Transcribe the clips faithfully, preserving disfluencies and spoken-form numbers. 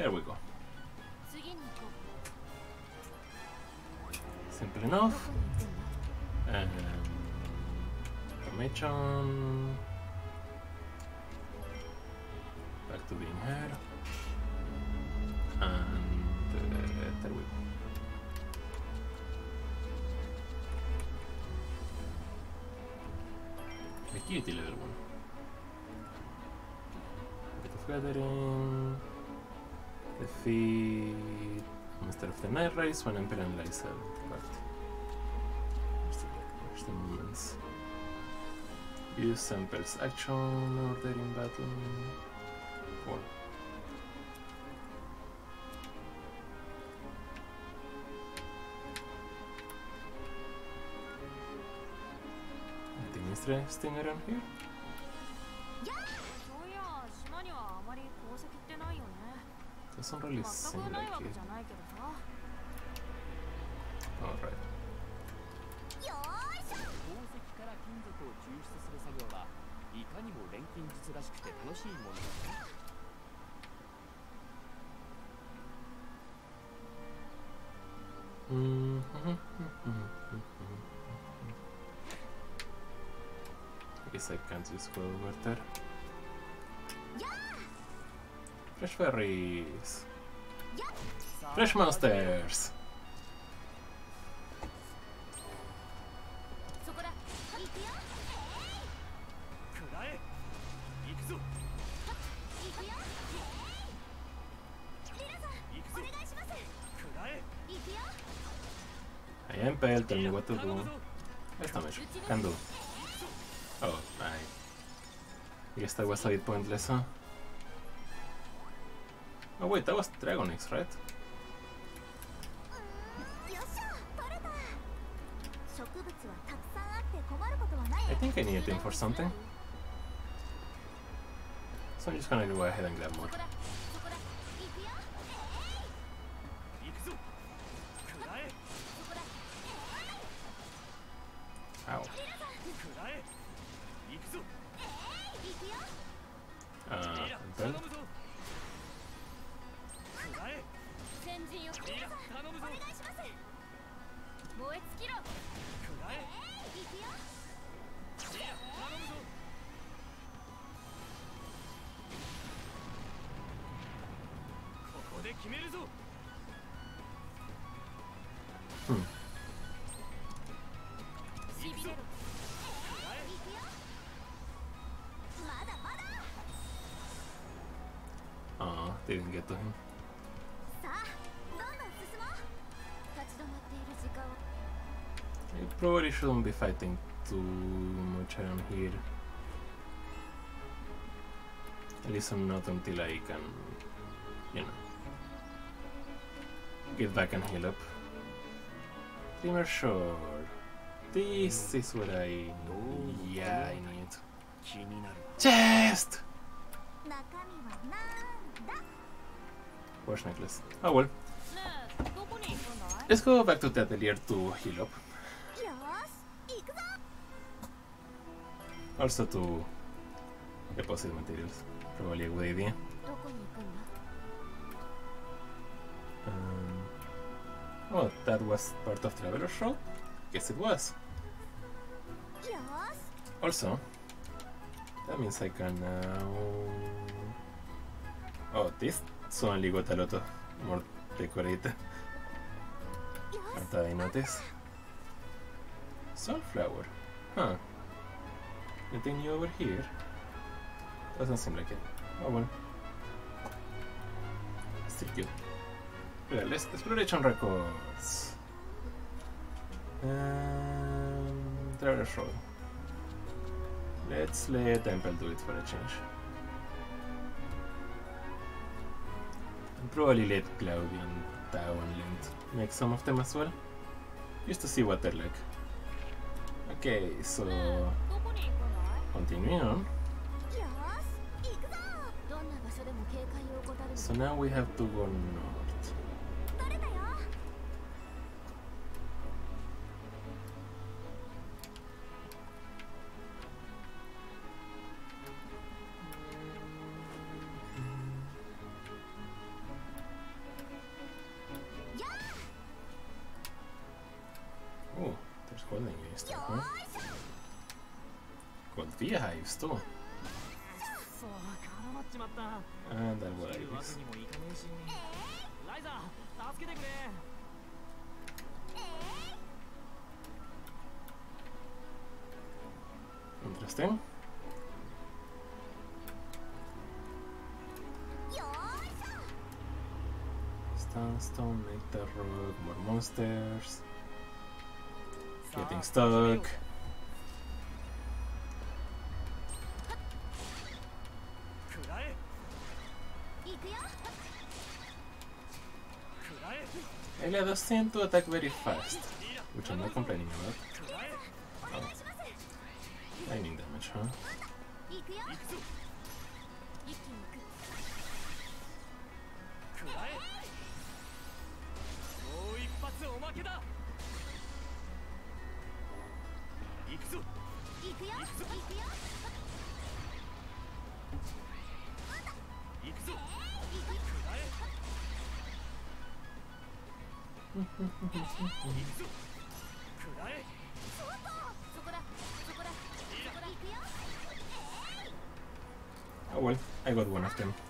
There we go. Simple enough. And information. Back to being here. And uh, there we go. Acuity level one. Bit of gathering. Defeat Master of the Night Race when Emperor and Ryza depart. Where's the movements? Use Emperor's action order in battle. Cool. Anything interesting around here? Doesn't really seem like it. Alright. I guess I can't just go over there. Fresh berries. Fresh monsters. I am pale, tell me what to do. Esta measure. Can do. Oh, I guess that was a bit pointless, huh? Oh wait, that was Dragon X, right? I think I need him for something. So I'm just gonna go ahead and grab more. Ow. Uh, and then? Hmm. Oh, didn't get to him. I probably shouldn't be fighting too much around here. At least not until I can, you know, get back and heal up. Trimmer Shore. This is what I... yeah, I need. Chest! Horse necklace. Oh well. Let's go back to the atelier to heal up. Also to deposit materials. Probably a good idea. Um, oh, that was part of Traveler's Road? Guess it was. Also, that means I can now... Oh, this suddenly got a lot of more decorated. Aren't I notice? Sunflower. Huh. Anything new over here? Doesn't seem like it. Oh well. Still cute. Yeah, let's exploration records. Um, Traveler's Road. Let's let Temple do it for a change. And probably let Claudia and Tao and Lent make some of them as well. Just to see what they're like. Okay, so continuing on. So now we have to go north. beehives too. And then what I use. Interesting. Sandstone, make the road, more monsters. Getting stuck. Elia does seem to attack very fast, which I'm not complaining about. Oh. Lightning damage, huh? Oh well, I got one of them.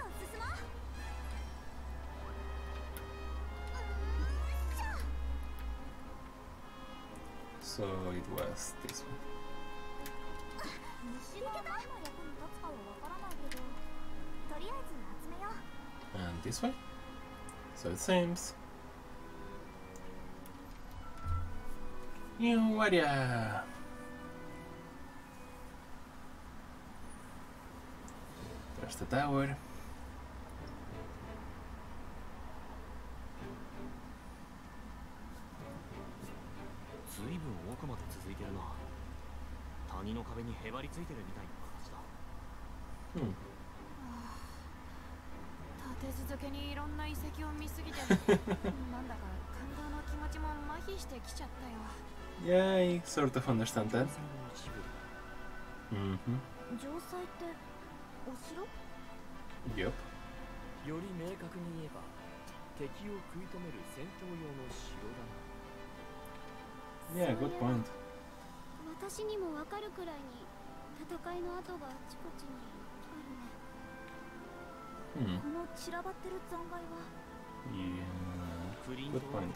So it was this one. And this way? So it seems. New warrior! There's the tower. Hmm. 立て続けにいろんな遺跡を見すぎてなんだか感動の気持ちも麻痺してきちゃったよ。 Yeah, I sort of understand that. Mm-hmm. 城塞ってお城? Yep. より明確に言えば敵を食い止める戦闘用の城だな。 Yeah, good point. 私にもわかるくらいに戦いの跡があちこちにあるね。 Hmm. この散らばってる残骸は Yeah, good point.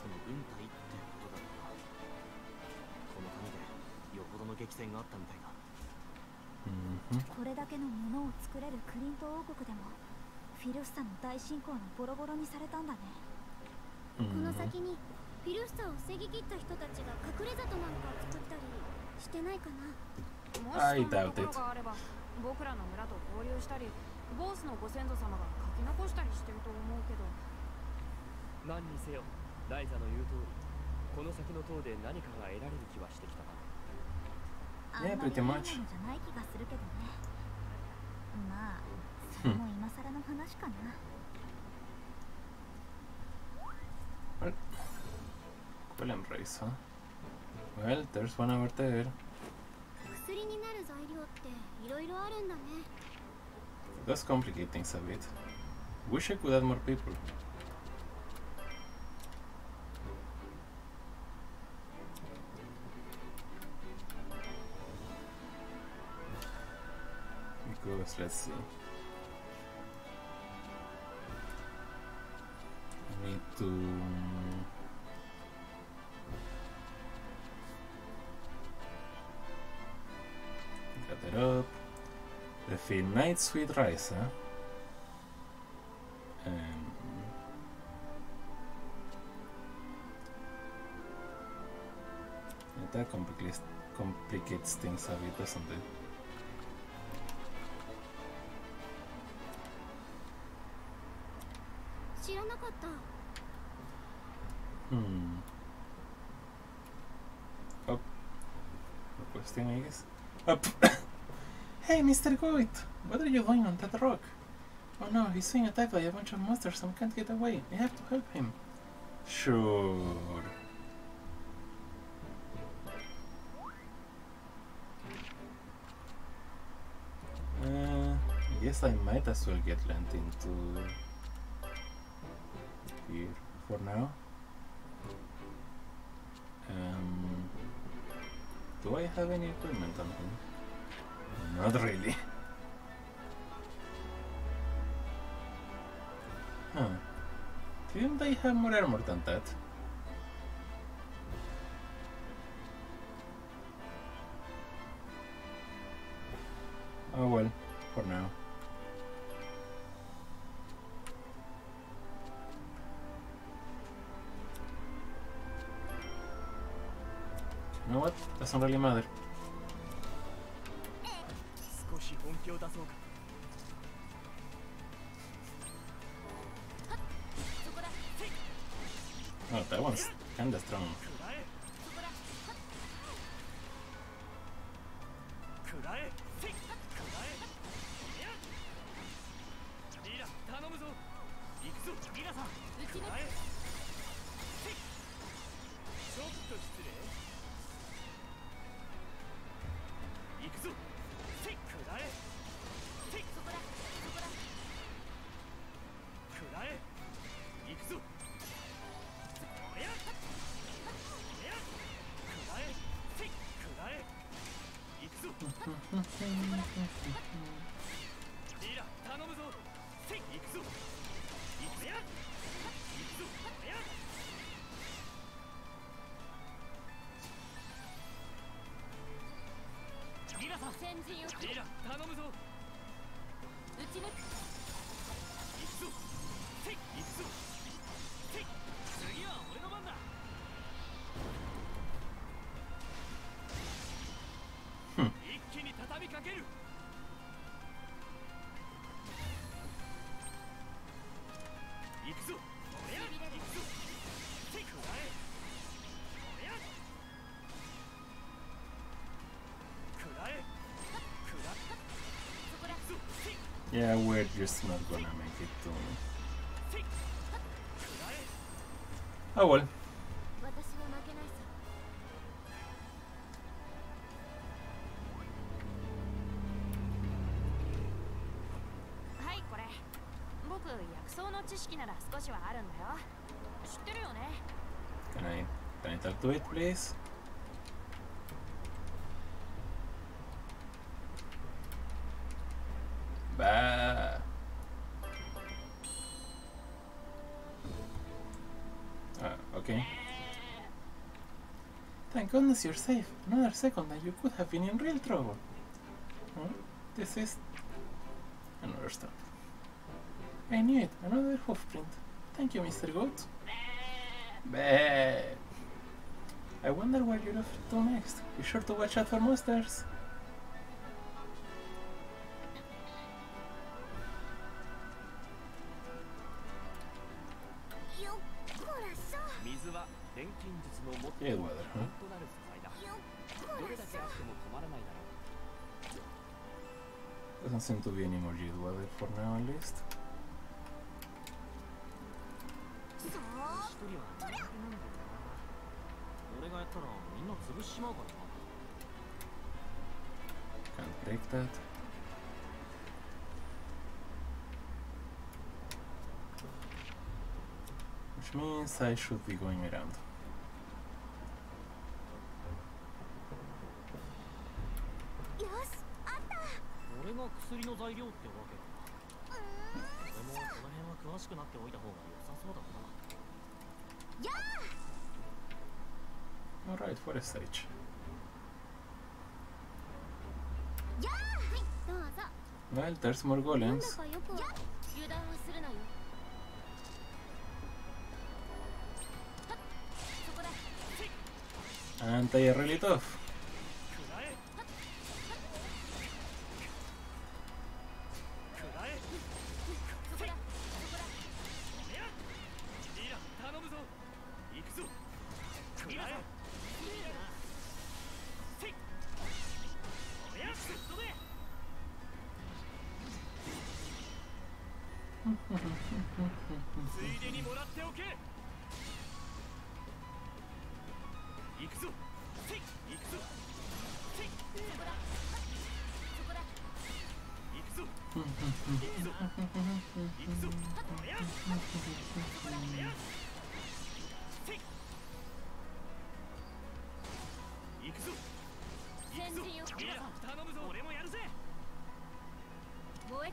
これだけのものを作れるクリント王国でもフィルスタの大侵攻のボロボロにされたんだね。この先にフィルスタを防ぎ切った人たちが隠れ里なんか作ったりしてないかな。もしそんなところがあれば僕らの村と交流したりボースのご先祖様が書き残したりしてると思うけど。 何にせよライザの言う通りこの先の塔で何かが得られる気はしてきたな。 Yeah, pretty much. まあ、それも今更の話かな。 Golem race, huh? Well, there's one over there. 薬になる材料っていろいろあるんだね。 It does complicate things a bit. Wish I could add more people. Because let's see. I need to gather up. Refill Knights with Ryza. Um, that complicates complicates things a bit, doesn't it? Hmm. Up. Requesting, I guess. Up. Hey, Mister Goit! What are you doing on that rock? Oh no, he's being attacked by a bunch of monsters and can't get away. I have to help him. Sure. Uh, I guess I might as well get Lent into here for now. Um, do I have any equipment on him? Not really. Huh. Didn't they have more armor than that? Oh well, for now. You know what? Doesn't really matter. Oh, that one's kinda strong. Yeah, we're just not gonna make it to me. Oh well. Can I, can I talk to it, please? Bah. Uh, okay. Thank goodness you're safe. Another second and you could have been in real trouble. Huh? This is another stop. I knew it. Another hoofprint. Thank you, Mister Goat. Bah. I wonder where you're off to next. Be sure to watch out for monsters. Yeah, weather, huh? Doesn't seem to be any more Jade weather for now, at least. Can't break that. Which means I should be going around. Alright, for a stage. Well, there's more golems. And they are really tough.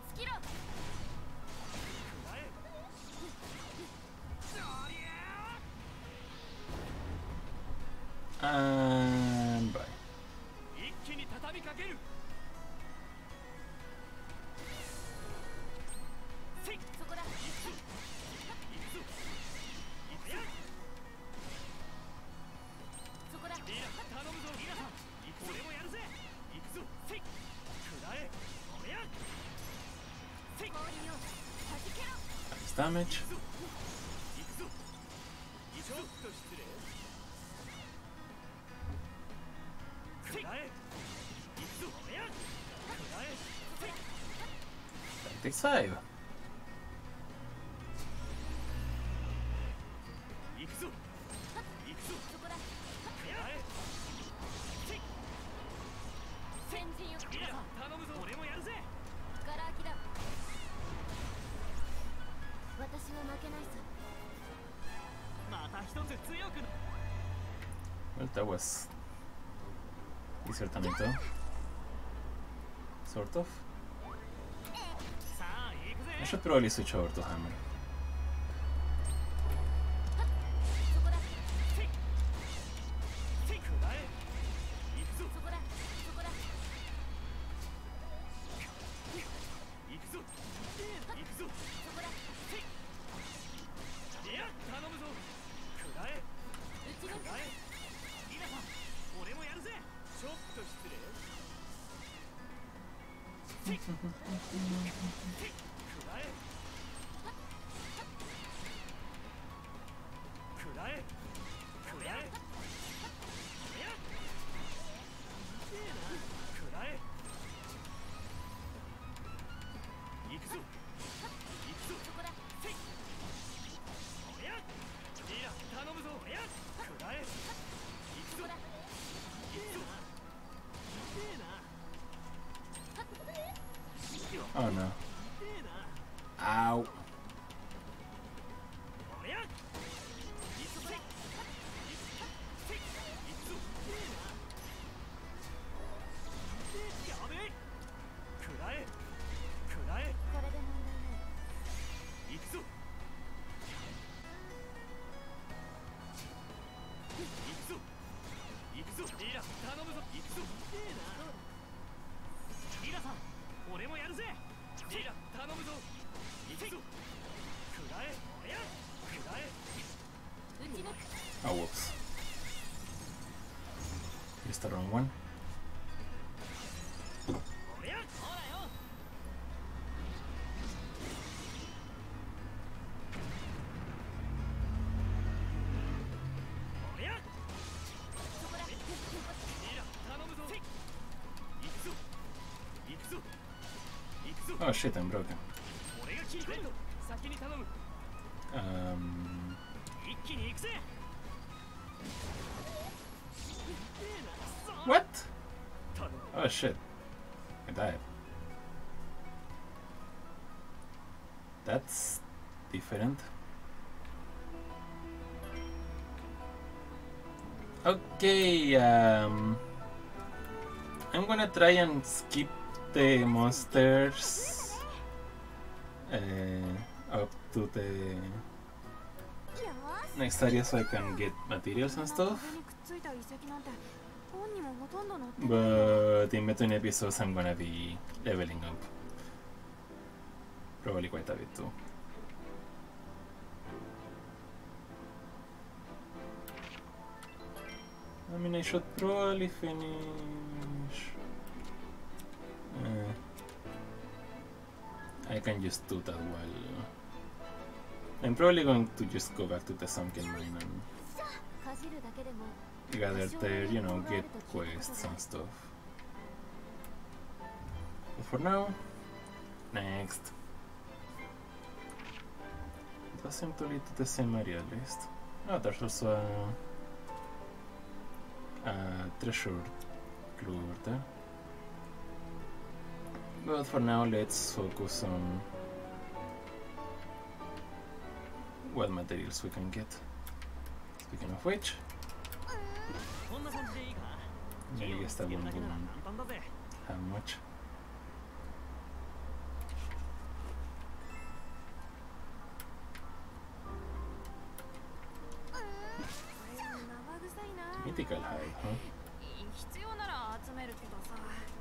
And bye. Nice damage. thirty-five. Well, that was easier than I thought. Sort of. I should probably switch over to hammer. Oh no. Ow. Oh, whoops. Used the wrong one. Oh shit, I'm broken. Um... What? Oh shit. I died. That's different. Okay, um... I'm gonna try and skip the monsters uh, up to the next area so I can get materials and stuff. But in between episodes I'm gonna be leveling up. Probably quite a bit too. I mean, I should probably finish. Uh, I can just do that while. I'm probably going to just go back to the sunken mine and gather there, you know, get quests and stuff. But for now, next. It does seem to lead to the same area at least. Oh, there's also a, a treasure clue over there. But for now, let's focus on what materials we can get. Speaking of which, I guess that won't go on how much. Critical hide, huh? 必要なら集めるけどさ。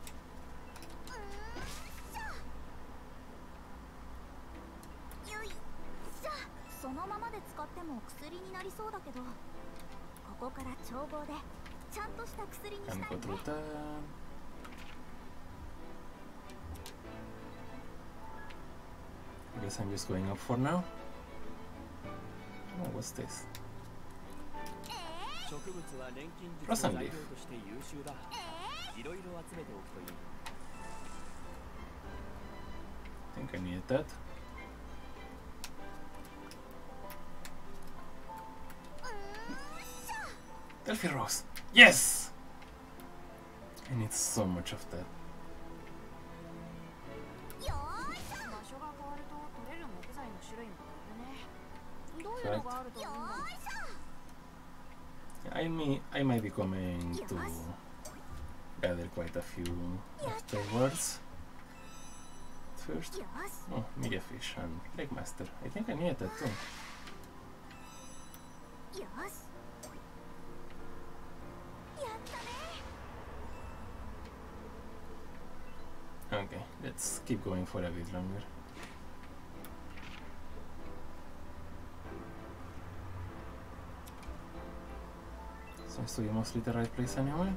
よいしょ。そのままで使っても薬になりそうだけど、ここから調合でちゃんとした薬にしたいね。 I guess I'm just going up for now. Oh, what's this? Frozen leaf. I think I need that. Delphi Rose. Yes! I need so much of that. I may, I might be coming to gather quite a few afterwards. First, oh, media fish and lake master. I think I need that too. Okay, let's keep going for a bit longer. Seems to be mostly the right place anyway.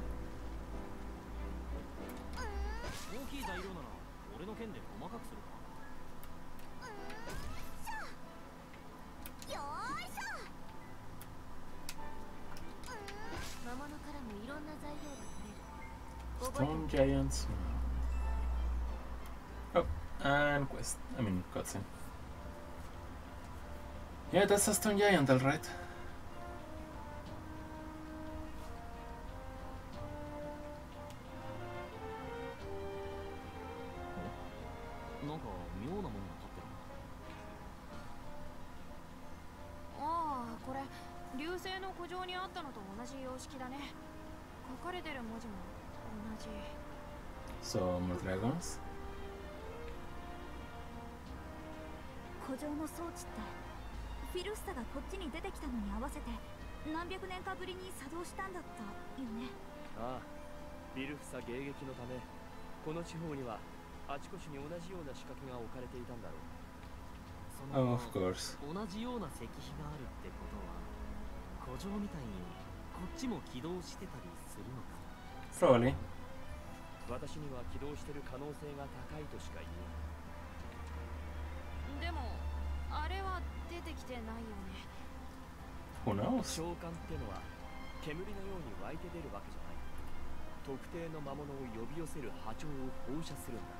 Stone giants. Oh, and quest. I mean, cutscene. Yeah, that's a stone giant, alright. So, more dragons? 古城の装置ってフィルスタがこっちに出てきたのに合わせて何百年かぶりに作動したんだったよね。 ああ、フィルフサ迎撃のためこの地方にはあちこちに同じような仕掛けが置かれていたんだろう。 その Oh, of course. 同じような石碑があるってことは古城みたいにこっちも起動してたりするのか。 Probably. 私には起動してる可能性が高いとしか言えない。 でもあれは出てきてないよね。 Who knows? 召喚ってのは煙のように湧いて出るわけじゃない。特定の魔物を呼び寄せる波長を放射するんだ。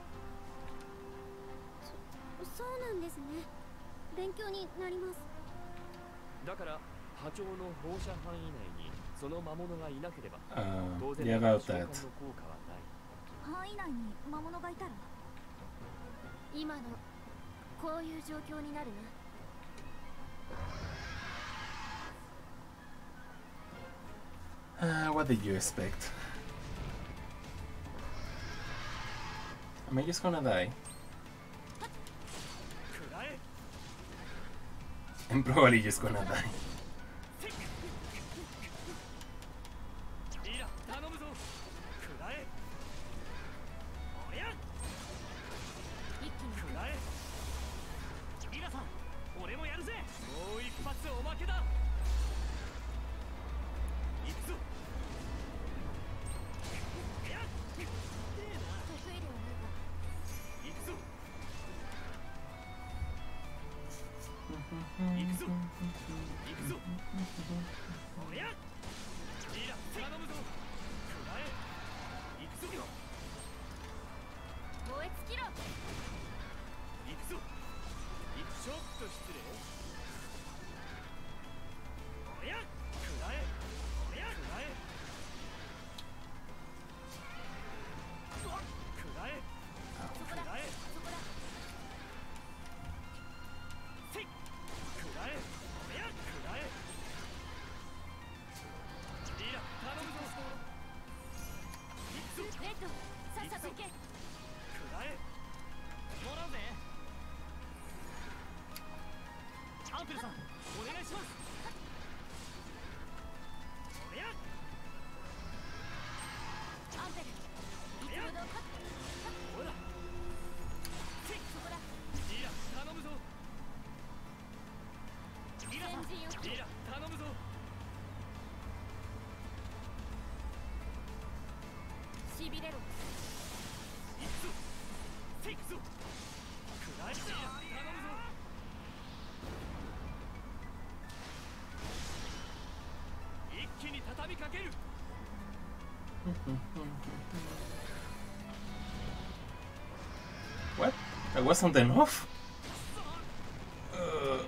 そ、そうなんですね。勉強になります。 だから波長の放射範囲内にその魔物がいなければ、 Uh, 当然 yeah, の about 召喚 that. の効果はない。 範囲内に魔物がいたら今のこういう状況になるな。 Uh, what did you expect? Am I just gonna die? I'm probably just gonna die. What? That wasn't enough? Uh.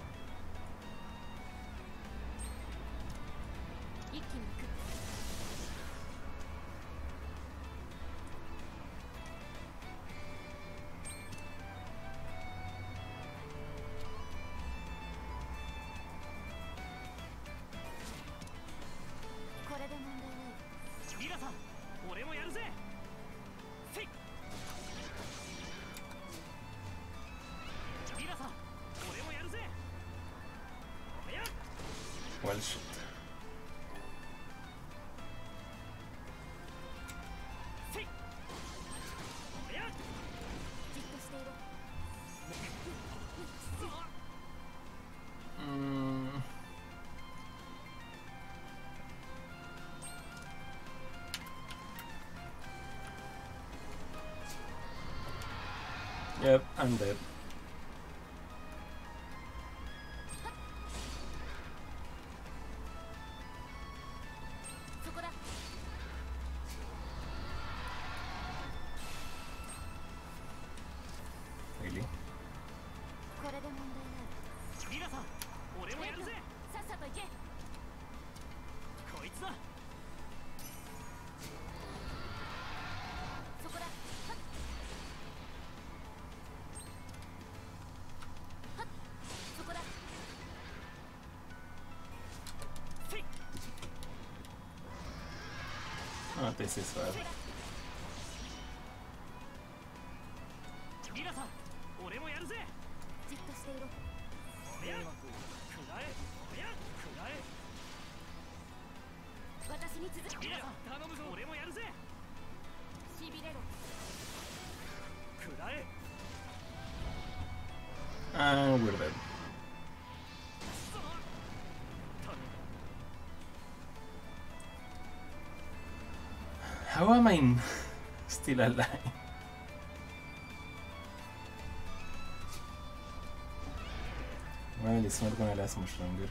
Well, shit. Mm. Yep, I'm dead. Really? Oh, this is bad. And we're dead. How am I still alive? Well, it's not gonna last much longer.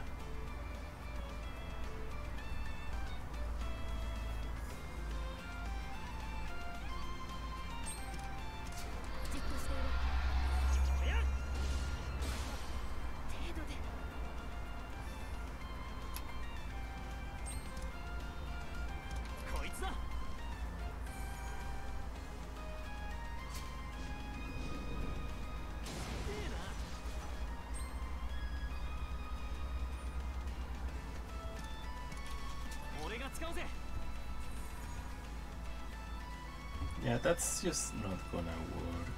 Yeah, that's just not gonna work.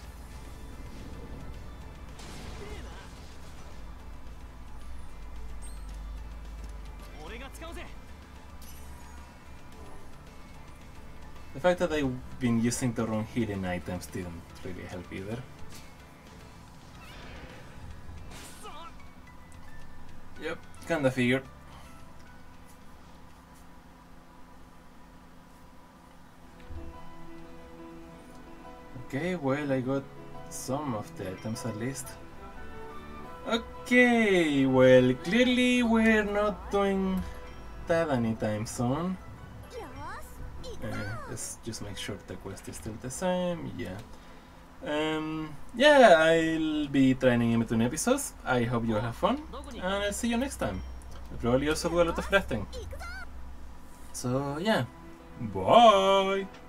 The fact that I've been using the wrong hidden items didn't really help either. Yep, kinda figured. Okay, well, I got some of the items at least. Okay, well, clearly we're not doing that anytime soon. Uh, let's just make sure the quest is still the same, yeah. Um, yeah, I'll be training in between episodes. I hope you all have fun, and I'll see you next time. I'll probably also do a lot of crafting. So, yeah, bye!